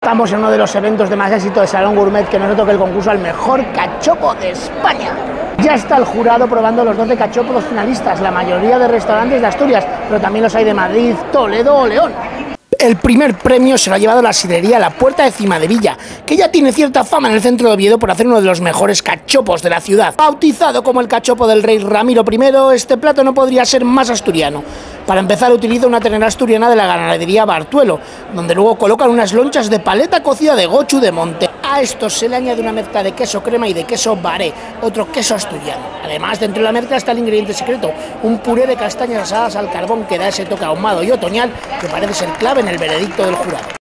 Estamos en uno de los eventos de más éxito de Salón Gourmet, que nos toca el concurso al mejor cachopo de España. Ya está el jurado probando los 12 cachopos finalistas, la mayoría de restaurantes de Asturias, pero también los hay de Madrid, Toledo o León. El primer premio se lo ha llevado la sidrería La Puerta de Cimadevilla, que ya tiene cierta fama en el centro de Oviedo por hacer uno de los mejores cachopos de la ciudad. Bautizado como el cachopo del rey Ramiro I, este plato no podría ser más asturiano. Para empezar, utiliza una ternera asturiana de la ganadería Bartuelo, donde luego colocan unas lonchas de paleta cocida de gochu de monte. A esto se le añade una mezcla de queso crema y de queso baré, otro queso asturiano. Además, dentro de la mezcla está el ingrediente secreto, un puré de castañas asadas al carbón que da ese toque ahumado y otoñal que parece ser clave en el veredicto del jurado.